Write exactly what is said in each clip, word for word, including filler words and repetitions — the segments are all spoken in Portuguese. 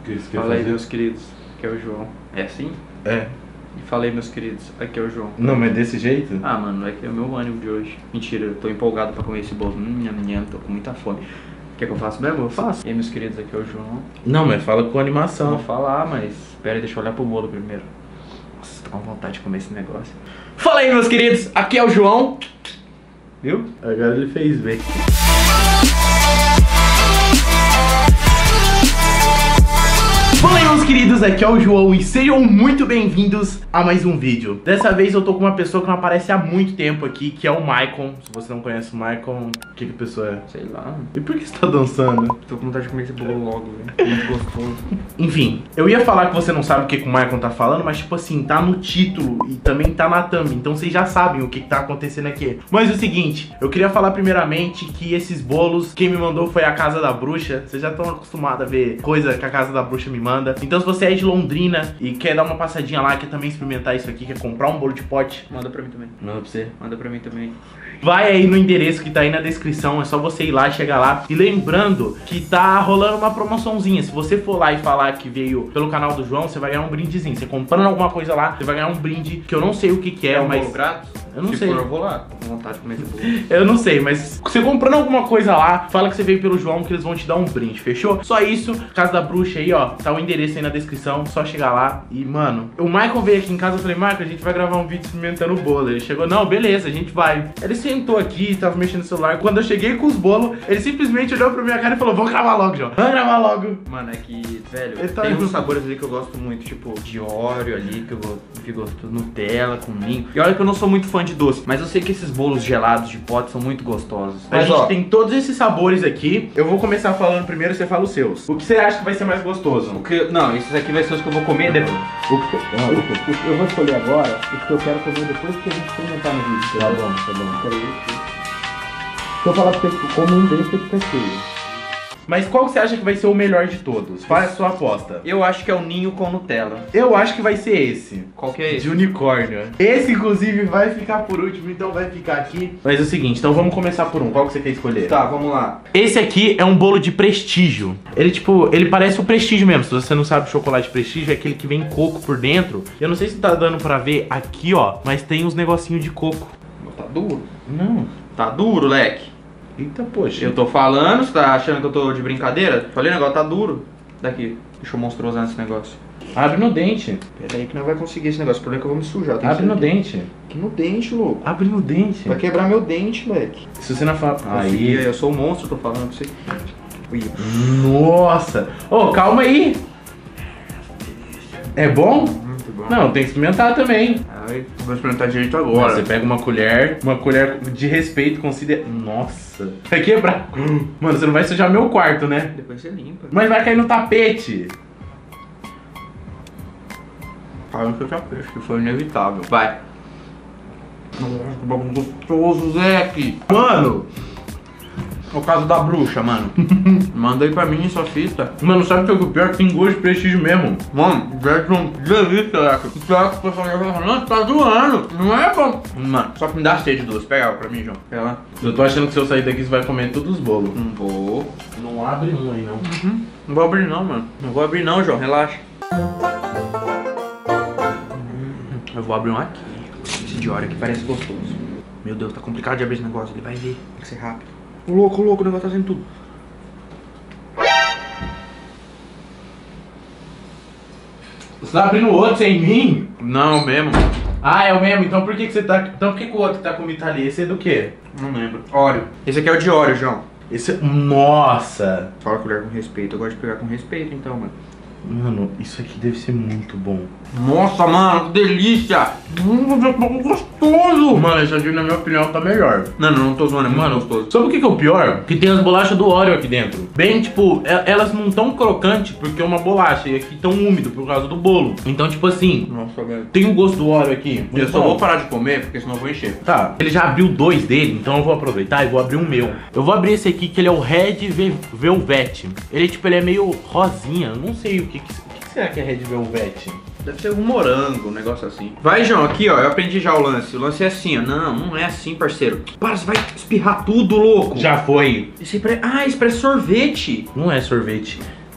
que você quer Fala aí, fazer? meus queridos, aqui é o João. É assim? É. E falei, meus queridos, aqui é o João. Não, mas desse jeito? Ah, mano, é que é o meu ânimo de hoje. Mentira, eu tô empolgado pra comer esse bolo. Hum, nham, nham, tô com muita fome. Quer que eu faça mesmo? Eu faço. E aí, meus queridos, aqui é o João. Não, mas fala com Vou animação. falar, mas espera aí, deixa eu olhar pro bolo primeiro. Nossa, tô com vontade de comer esse negócio. Fala aí, meus queridos, aqui é o João. Viu? Agora ele fez bem. Fala aí, meus queridos, aqui é o João e sejam muito bem-vindos a mais um vídeo. Dessa vez eu tô com uma pessoa que não aparece há muito tempo aqui, que é o Maicon. Se você não conhece o Maicon, o que que a pessoa é? Sei lá. E por que você tá dançando? Tô com vontade de comer esse bolo logo, velho. Muito gostoso. Enfim, eu ia falar que você não sabe o que, que o Maicon tá falando, mas tipo assim, tá no título e também tá na thumb, então vocês já sabem o que, que tá acontecendo aqui. Mas é o seguinte, eu queria falar primeiramente que esses bolos, quem me mandou foi a Casa da Bruxa. Vocês já estão acostumados a ver coisa que a Casa da Bruxa me manda. Então se você é de Londrina e quer dar uma passadinha lá, quer também experimentar isso aqui, quer comprar um bolo de pote, Manda pra mim também. manda pra você. Manda pra mim também. Vai aí no endereço que tá aí na descrição, é só você ir lá, chegar lá. E lembrando que tá rolando uma promoçãozinha. Se você for lá e falar que veio pelo canal do João, você vai ganhar um brindezinho. Você comprando alguma coisa lá, você vai ganhar um brinde que eu não sei o que que é, É um mas... bolo grátis? Eu não Se sei. for, eu vou lá. Tô com vontade de comer esse bolo. Eu não sei, mas você comprando alguma coisa lá, fala que você veio pelo João que eles vão te dar um brinde, fechou? Só isso, Casa da Bruxa aí, ó, tá o endereço aí na descrição, só chegar lá e, mano, o Michael veio aqui em casa, eu falei, Michael, a gente vai gravar um vídeo experimentando o bolo. Ele chegou, não, beleza, a gente vai. Ele sentou aqui, tava mexendo no celular, quando eu cheguei com os bolos, ele simplesmente olhou pra minha cara e falou, vamos gravar logo, João, vamos gravar logo. Mano, é que, velho, Ele tá tem indo- uns sabores ali que eu gosto muito, tipo, de Oreo ali, que eu go- que eu gosto de Nutella, com ninho. E olha que eu não sou muito fã de doce, mas eu sei que esses bolos gelados de pote são muito gostosos. A Mas, gente ó, tem todos esses sabores aqui. Eu vou começar falando primeiro, você fala os seus. O que você acha que vai ser mais gostoso? o que, não, esses aqui vai ser os que eu vou comer depois. O que eu, o- eu vou escolher agora o que eu quero comer depois que a gente experimentar no vídeo. Tá bom, tá bom. Peraí. Se eu falar pra você que come um deles, você fica cheio. Mas qual que você acha que vai ser o melhor de todos? Faz a sua aposta. Eu acho que é o ninho com Nutella. Eu acho que vai ser esse. Qual que é esse? De unicórnio. Esse, inclusive, vai ficar por último, então vai ficar aqui. Mas é o seguinte, então vamos começar por um. Qual que você quer escolher? Tá, vamos lá. Esse aqui é um bolo de prestígio. Ele, tipo, ele parece o prestígio mesmo. Se você não sabe, chocolate prestígio é aquele que vem coco por dentro. Eu não sei se tá dando pra ver aqui, ó, mas tem uns negocinhos de coco. Tá duro? Não. Tá duro, leque. Eita, poxa. Eu tô falando, você tá achando que eu tô de brincadeira? Falei, o negócio tá duro. Daqui, deixa eu monstruosar esse negócio. Abre no dente. Pera aí que não vai conseguir esse negócio, o problema é que eu vou me sujar. tem que Abre ser no aqui. dente. Aqui no dente, louco. Abre no dente. Vai quebrar meu dente, leque. Se você não fala... Consegui, Aí. eu sou um monstro, tô falando pra você. Ui. Nossa. Ô, calma aí. É bom? Muito bom. Não, tem que experimentar também. Ai, vou experimentar direito Agora, agora. você pega uma colher, uma colher de respeito, considera... Nossa. Vai quebrar. Mano, você não vai sujar meu quarto, né? Depois você limpa. Mas vai cair no tapete. Fala que eu já fiz, que foi inevitável. Vai. Nossa, que bagulho gostoso, Zeque. Mano. É o caso da bruxa, mano. Manda aí pra mim sua fita. Mano, sabe o que é o pior? Que tem gosto de prestígio mesmo. Mano, Zeque não delícia, Zeque. O pior que o pessoal já falando, não, tá zoando. Não é bom. Mano, só que me dá sede doce. Pega ela pra mim, João. Pega lá. Eu tô achando que se eu sair daqui você vai comer todos os bolos. Não vou. Não abre um aí, não. Uhum. Não vou abrir não, mano. Não vou abrir não, João. Relaxa. Eu vou abrir um aqui. Esse de Oreo aqui parece gostoso. Meu Deus, tá complicado de abrir esse negócio. Ele vai ver. Tem que ser rápido. Ô louco, ô louco, o negócio tá saindo tudo. Você tá abrindo outro sem mim? Não, mesmo. Ah, é o mesmo? Então por que, que você tá... Então por que, que o outro que tá comigo tá ali? Esse é do quê? Não lembro. Oreo. Esse aqui é o de Oreo, João. Esse é... Nossa! Fala colher com respeito. Eu gosto de pegar com respeito, então, mano. Mano, isso aqui deve ser muito bom. Nossa, mano, que delícia! Hum, gostoso! Mano, esse aqui, na minha opinião, tá melhor. Não, não, não tô zoando, é muito Mano, gostoso. sabe o que, que é o pior? Que tem as bolachas do Oreo aqui dentro. Bem, tipo, e- elas não tão crocantes porque é uma bolacha. E aqui tão úmido por causa do bolo. Então, tipo assim, Nossa, velho. tem o gosto do Oreo aqui. Eu muito só bom. vou parar de comer, porque senão eu vou encher. Tá, ele já abriu dois dele, então eu vou aproveitar e vou abrir um meu. Eu vou abrir esse aqui, que ele é o Red Ve- Velvet. Ele, tipo, ele é meio rosinha. Eu não sei o que, que, o que será que é Red Velvet. Deve ser um morango, um negócio assim. Vai, João, aqui, ó. Eu aprendi já o lance. O lance é assim, ó. Não, não é assim, parceiro. Para, você vai espirrar tudo, louco. Já foi. Esse pre... Ah, esse parece sorvete. Não é sorvete.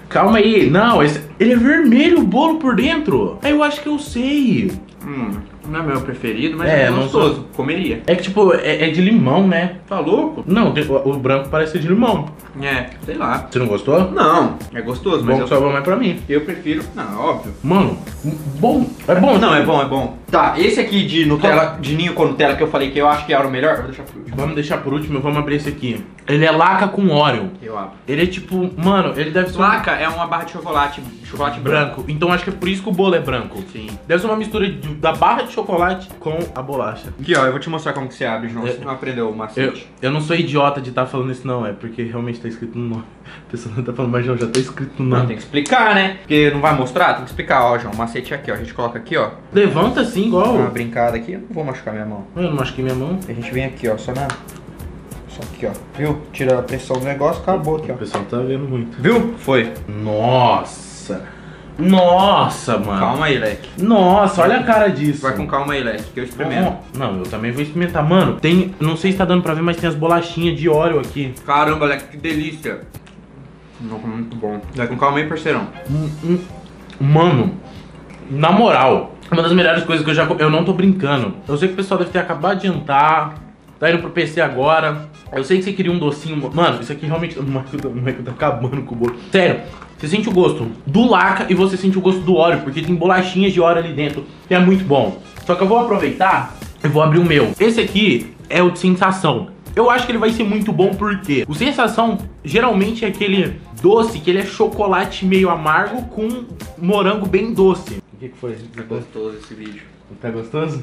Calma aí. Não, esse... ele é vermelho o bolo por dentro. Eu acho que eu sei. Hum, não é meu preferido, mas É, é não gostoso. sou- Comeria. É que tipo, é, é de limão, né? Tá louco? Não, tem- o, o branco parece ser de limão. É, sei lá. Você não gostou? Não, é gostoso, mas Bom, eu, só vai mais pra mim. eu prefiro... Não, óbvio. Mano, bom. É bom. Não, é bom, é bom. Tá, esse aqui de Nutella, de ninho com Nutella que eu falei que eu acho que era o melhor, eu vou deixar por último. Vamos deixar por último, vamos abrir esse aqui. Ele é laca com Oreo. Eu abro. Ele é tipo, mano, ele deve ser um Laca é uma barra de chocolate, chocolate branco. branco. Então acho que é por isso que o bolo é branco. Sim. Deve ser uma mistura de- da barra de chocolate com a bolacha. Aqui, ó, eu vou te mostrar como que você abre, João. Eu- Você não aprendeu o Eu, macete. eu não sou idiota de estar falando isso não, é porque realmente tá escrito no nome. A pessoa não tá falando, mas não, já tá escrito no Não, nome. tem que explicar, né? Porque não vai mostrar, tem que explicar, ó, João. O macete é aqui, ó. A gente coloca aqui, ó. Levanta assim, igual. Uma brincada aqui, eu não vou machucar minha mão. Eu não machuquei minha mão. A gente vem aqui, ó, só na... Só aqui, ó. Viu? Tira a pressão do negócio, acabou aqui, O ó. pessoal tá vendo muito. Viu? Foi. Nossa. Nossa, mano. Calma aí, Leque. Nossa, olha a cara disso. Vai com calma aí, Leque, que eu experimento. Não, eu também vou experimentar. Mano, tem. Não sei se tá dando pra ver, mas tem as bolachinhas de Oreo aqui. Caramba, Leque, que delícia. Não, muito bom. Vai com calma aí, parceirão. Hum, hum. Mano, na moral, uma das melhores coisas que eu já comi. Eu não tô brincando. Eu sei que o pessoal deve ter acabado de jantar, tá indo pro P C agora. Eu sei que você queria um docinho. Mano, isso aqui realmente. O Michael tá acabando com o bolo. Sério, você sente o gosto do Laca e você sente o gosto do Oreo, porque tem bolachinhas de Oreo ali dentro. E é muito bom. Só que eu vou aproveitar e vou abrir o meu. Esse aqui é o de sensação. Eu acho que ele vai ser muito bom porque o sensação geralmente é aquele doce que ele é chocolate meio amargo com morango bem doce. O que, que foi? É gostoso esse vídeo. Tá gostoso?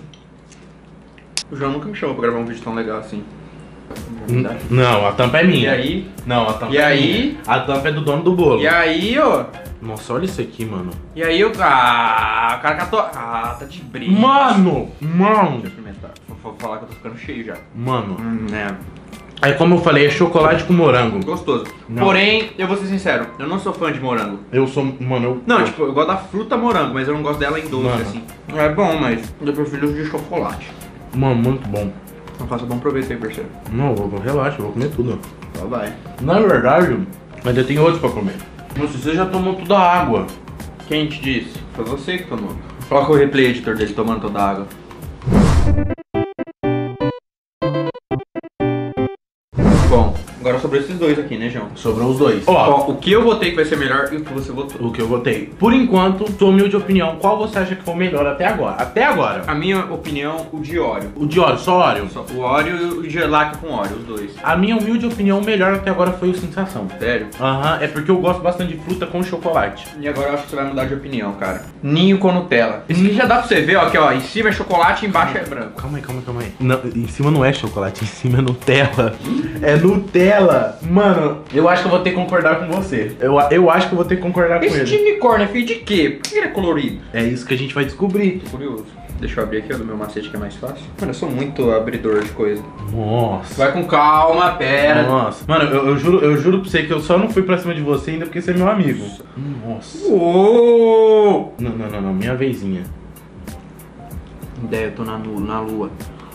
O João nunca me chamou pra gravar um vídeo tão legal assim. N- Não, a tampa é minha. E aí? Não, a tampa E é aí? minha. A tampa é do dono do bolo. E aí, ó. Nossa, olha isso aqui, mano. E aí, o ah, o cara catou. Ah, tá de brinco. Mano! Mano! Deixa eu experimentar. Vou vou falar que eu tô ficando cheio já. Mano. Hum, é. Aí como eu falei, é chocolate com morango. Gostoso. Não. Porém, eu vou ser sincero, eu não sou fã de morango. Eu sou. Mano, eu. Não, eu, tipo, eu gosto da fruta morango, mas eu não gosto dela em doce, Mano. assim. É bom, mas eu prefiro de chocolate. Mano, muito bom. Então faça bom proveito aí, parceiro. Não, eu vou, relaxa, eu vou comer tudo. Então vai. Na verdade, ainda tem outros pra comer. Nossa, você já tomou toda a água. Quem te disse? Foi você que tomou. Coloca o replay editor dele tomando toda a água. Bom, agora sobrou esses dois aqui, né, João? Sobrou os dois. Ó, Ó, o que eu votei que vai ser melhor e o que você votou. o que eu votei. Por enquanto, sua humilde opinião, qual você acha que foi o melhor até agora? Até agora. A minha opinião, o de Oreo. O de Oreo, só Oreo. Só o Oreo e o de Laca com Oreo, os dois. A minha humilde opinião, o melhor até agora foi o Sensação. Sério? Aham, é porque eu gosto bastante de fruta com chocolate. E agora eu acho que você vai mudar de opinião, cara. Ninho com Nutella. Esse aqui já dá pra você ver, ó, que ó, em cima é chocolate e embaixo é branco. Calma aí, calma aí, calma aí. Não, em cima não é chocolate, em cima é Nutella. É Nutella. Mano, eu acho que eu vou ter que concordar com você. Eu, eu acho que eu vou ter que concordar com Esse ele. de unicórnio é feito de quê? Por que ele é colorido? É isso que a gente vai descobrir. Tô curioso. Deixa eu abrir aqui, ó, do meu macete que é mais fácil. Mano, eu sou muito abridor de coisa. Nossa. Vai com calma, pera. Nossa. Mano, eu, eu juro, eu juro pra você que eu só não fui pra cima de você ainda porque você é meu amigo. Nossa. Uou! Não, não, não, não. Minha vezinha. Ideia, eu tô na, nu- na lua.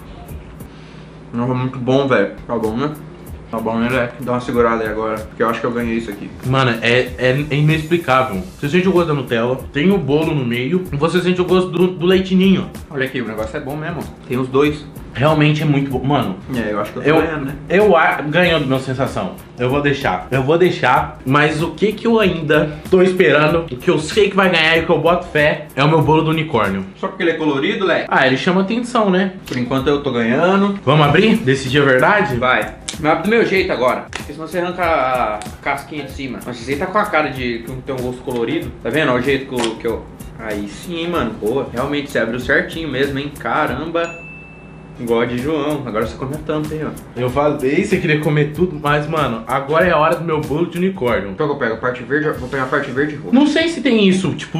Não, é muito bom, velho. Tá bom, né? Tá bom, né, Leque? Dá uma segurada aí agora, porque eu acho que eu ganhei isso aqui. Mano, é, é, é inexplicável. Você sente o gosto da Nutella, tem o bolo no meio, e você sente o gosto do, do leitinho. Olha aqui, o negócio é bom mesmo. Tem os dois. Realmente é muito bom. Mano, É, eu acho que eu tô eu, ganhando, né? eu a- ganhando minha sensação. Eu vou deixar. Eu vou deixar. Mas o que que eu ainda tô esperando, o que eu sei que vai ganhar e o que eu boto fé, é o meu bolo do unicórnio. Só porque ele é colorido, Leque? Ah, ele chama atenção, né? Por enquanto eu tô ganhando. Vamos abrir? Decidir a verdade? Vai. Mas abre do meu jeito agora. Porque senão você arranca a casquinha de cima. Mas esse aí tá com a cara de que tem um gosto colorido. Tá vendo? Olha o jeito que eu, que eu... Aí sim, mano. Boa. Realmente, você abriu certinho mesmo, hein? Caramba. Igual a de João. Agora você come a tampa aí, ó. Eu falei, você queria comer tudo, mas, mano, agora é a hora do meu bolo de unicórnio. Então eu pego a parte verde, vou pegar a parte verde e roxa. Não sei se tem isso, tipo,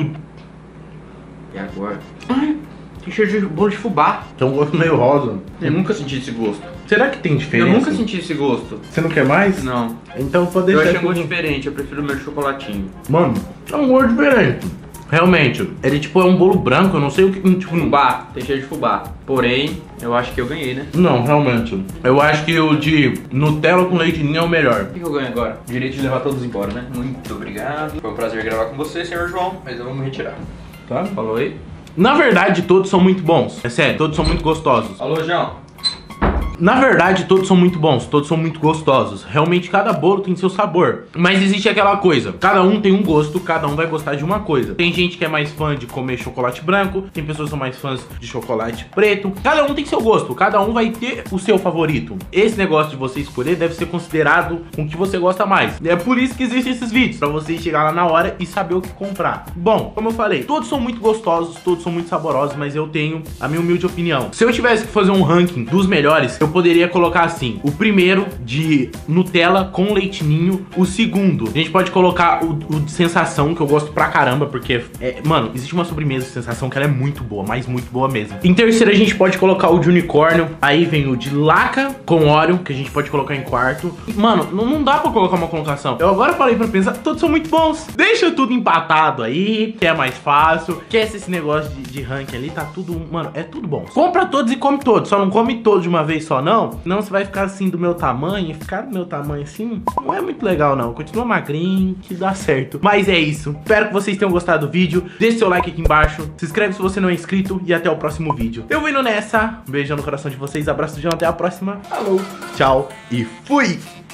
E agora? Ai, tem cheiro de bolo de fubá. tem um gosto meio rosa. Eu nunca senti esse gosto. Será que tem diferença? Eu nunca senti esse gosto. Você não quer mais? Não. Então pode Eu deixar achei um gosto aqui. diferente, eu prefiro o meu chocolatinho. Mano, é um gosto diferente. Realmente, ele tipo é um bolo branco, eu não sei o que... Tipo, Fubá, tem cheiro de fubá. Porém, eu acho que eu ganhei, né? não, realmente. Eu acho que o de Nutella com leite ninho é o melhor. O que, que eu ganho agora? Direito de levar todos embora, né? Muito obrigado. Foi um prazer gravar com você, senhor João. Mas eu vou me retirar. Tá? Falou aí. Na verdade, todos são muito bons. É sério, todos são muito gostosos. Falou, João. Na verdade, todos são muito bons, todos são muito gostosos. Realmente, cada bolo tem seu sabor. Mas existe aquela coisa, cada um tem um gosto, cada um vai gostar de uma coisa. Tem gente que é mais fã de comer chocolate branco, tem pessoas que são mais fãs de chocolate preto. Cada um tem seu gosto, cada um vai ter o seu favorito. Esse negócio de você escolher deve ser considerado com o que você gosta mais. É por isso que existem esses vídeos, pra você chegar lá na hora e saber o que comprar. Bom, como eu falei, todos são muito gostosos, todos são muito saborosos, mas eu tenho a minha humilde opinião. Se eu tivesse que fazer um ranking dos melhores, eu poderia colocar assim: o primeiro de Nutella com leite ninho, o segundo a gente pode colocar o, o de sensação, que eu gosto pra caramba, porque é, mano, existe uma sobremesa de sensação que ela é muito boa, mas muito boa mesmo. Em terceiro a gente pode colocar o de unicórnio, aí vem o de laca com Oreo, que a gente pode colocar em quarto. Mano, não, não dá pra colocar uma colocação. Eu agora parei pra pensar, todos são muito bons. Deixa tudo empatado aí, que é mais fácil. Que esse negócio de, de ranking ali, tá tudo, mano, é tudo bom. Compra todos e come todos, só não come todos de uma vez só não. Não, você vai ficar assim do meu tamanho. Ficar do meu tamanho assim não é muito legal não. Continua magrinho que dá certo. Mas é isso, espero que vocês tenham gostado do vídeo. Deixe seu like aqui embaixo, se inscreve se você não é inscrito. E até o próximo vídeo. Eu vou indo nessa, um beijão no coração de vocês. Abraço do João, até a próxima. Falou, tchau e fui.